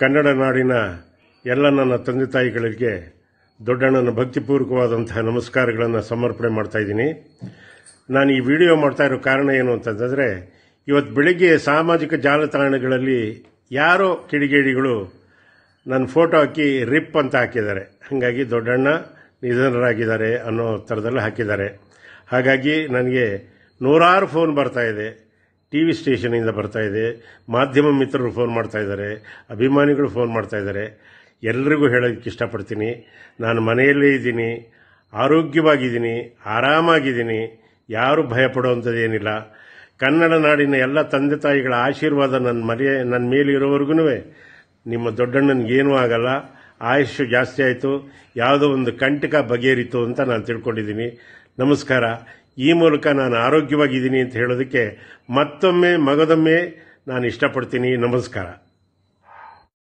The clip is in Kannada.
ಕನ್ನಡ ನಾಡಿನ ಎಲ್ಲ ನನ್ನ ತಂದೆ ತಾಯಿಗಳಿಗೆ ದೊಡ್ಡಣ್ಣನ ಭಕ್ತಿಪೂರ್ವಕವಾದಂತಹ ನಮಸ್ಕಾರಗಳನ್ನು ಸಮರ್ಪಣೆ ಮಾಡ್ತಾ ಇದ್ದೀನಿ. ನಾನು ಈ ವಿಡಿಯೋ ಮಾಡ್ತಾ ಇರೋ ಕಾರಣ ಏನು ಅಂತಂದರೆ, ಇವತ್ತು ಬೆಳಿಗ್ಗೆ ಸಾಮಾಜಿಕ ಜಾಲತಾಣಗಳಲ್ಲಿ ಯಾರೋ ಕಿಡಿಗೇಡಿಗಳು ನನ್ನ ಫೋಟೋ ಹಾಕಿ ರಿಪ್ ಅಂತ ಹಾಕಿದ್ದಾರೆ. ಹಾಗಾಗಿ ದೊಡ್ಡಣ್ಣ ನಿಧನರಾಗಿದ್ದಾರೆ ಅನ್ನೋ ಥರದಲ್ಲಿ ಹಾಕಿದ್ದಾರೆ. ಹಾಗಾಗಿ ನನಗೆ ನೂರಾರು ಫೋನ್ ಬರ್ತಾ ಇದೆ, TV ಸ್ಟೇಷನಿಂದ ಬರ್ತಾ ಇದೆ, ಮಾಧ್ಯಮ ಮಿತ್ರರು ಫೋನ್ ಮಾಡ್ತಾ ಇದ್ದಾರೆ, ಅಭಿಮಾನಿಗಳು ಫೋನ್ ಮಾಡ್ತಾ ಇದ್ದಾರೆ. ಎಲ್ರಿಗೂ ಹೇಳೋದಕ್ಕೆ ಇಷ್ಟಪಡ್ತೀನಿ, ನಾನು ಮನೆಯಲ್ಲೇ ಇದ್ದೀನಿ, ಆರೋಗ್ಯವಾಗಿದ್ದೀನಿ, ಆರಾಮಾಗಿದ್ದೀನಿ, ಯಾರೂ ಭಯಪಡುವಂಥದ್ದೇನಿಲ್ಲ. ಕನ್ನಡ ನಾಡಿನ ಎಲ್ಲ ತಂದೆ ತಾಯಿಗಳ ಆಶೀರ್ವಾದ ನನ್ನ ಮೇಲಿರೋವರೆಗೂ ನಿಮ್ಮ ದೊಡ್ಡಣ್ಣನಿಗೇನೂ ಆಗಲ್ಲ, ಆಯುಷ್ಯು ಜಾಸ್ತಿ ಆಯಿತು, ಯಾವುದೋ ಒಂದು ಕಂಟಕ ಬಗೆಹರಿತು ಅಂತ ನಾನು ತಿಳ್ಕೊಂಡಿದ್ದೀನಿ. ನಮಸ್ಕಾರ. ಈ ಮೂಲಕ ನಾನು ಆರೋಗ್ಯವಾಗಿದ್ದೀನಿ ಅಂತ ಹೇಳೋದಕ್ಕೆ ಮತ್ತೊಮ್ಮೆ ಮಗದೊಮ್ಮೆ ನಾನು ಇಷ್ಟಪಡ್ತೀನಿ. ನಮಸ್ಕಾರ.